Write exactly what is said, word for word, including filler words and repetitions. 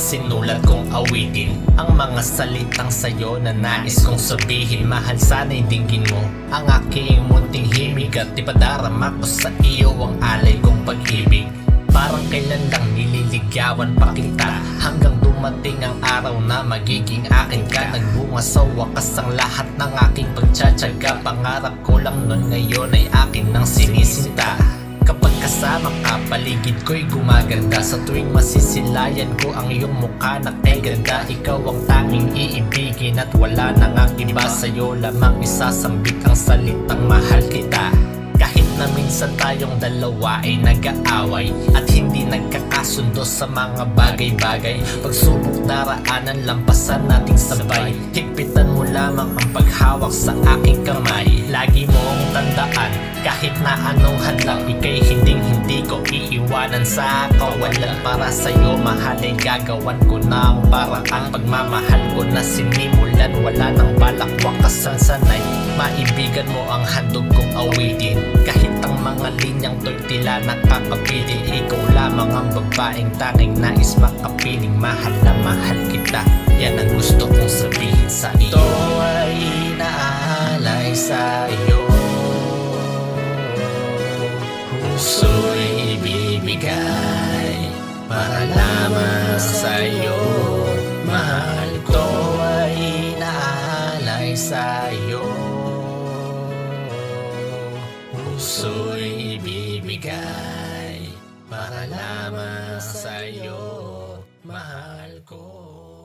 sinulat kong awitin, ang mga salitang sa'yo na nais kong sabihin. Mahal, sana'y dinggin mo ang aking munting himig at ipadarama ko sa iyo ang alay kong pag-ibig. Parang kailan lang nililigawan pa kita, hanggang dumating ang araw na magiging akin ka. Nagbunga sa wakas ang lahat ng aking pagtsatsaga. Pangarap ko lang nun, ngayon ay akin nang sinisinta. Kapag kasama ka, paligid ko'y gumaganda. Sa tuwing masisilayan ko ang iyong mukha na kay ganda. Ikaw ang tanging iibigin at wala nang ang iba. Sa'yo lamang isasambit ang salitang mahal kita. Kahit na minsan tayong dalawa ay nag-aaway at hindi nagkakasundo sa mga bagay-bagay, pagsubok daraanan, lampasan nating sabay. Higpitan mo lamang ang paghawak sa aking kamay. Lagi mong tandaan, kahit na anong hadlang, ika'y hinding-hindi ko iiwanan sa kawalan. Para sa'yo mahal ay gagawan ko na ang paraan. Pagmamahal ko na sinimulan, wala nang balak wakasan. Sana'y maibigan mo ang handog kong awitin. Kahit ang mga linyang to'y tila nakakapiling, ikaw lamang ang babaeng tanging nais makapiling. Mahal na mahal kita, yan ang gusto kong sabihin sa iyo. Ito ay inaalay sa iyo, puso'y ibibigay para lamang sa iyo. Mahal ko ay inaalay sa iyo, puso'y ibibigay para lamang sa iyo. Mahal ko.